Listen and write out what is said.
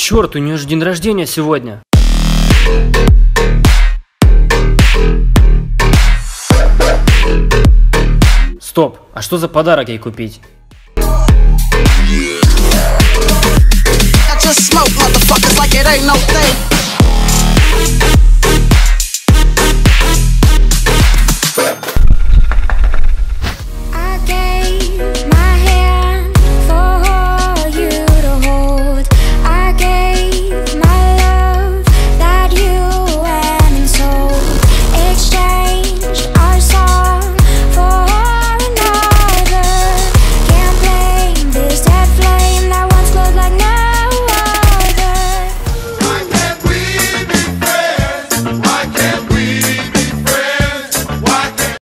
Черт, у нее же день рождения сегодня. Стоп, а что за подарок ей купить? Just smoke, motherfuckers, like it ain't no thing.